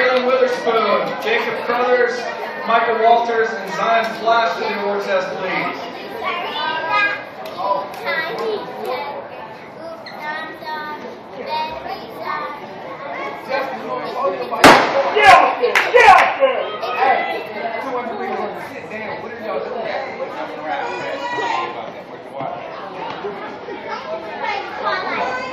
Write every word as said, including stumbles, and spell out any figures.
Marilyn Witherspoon, Jacob Crothers, Michael Walters, and Zion Flash to the awards desk, please. Yeah! Yeah! Hey, two and three want to sit down. What are y'all doing? Jumping around. What you watching?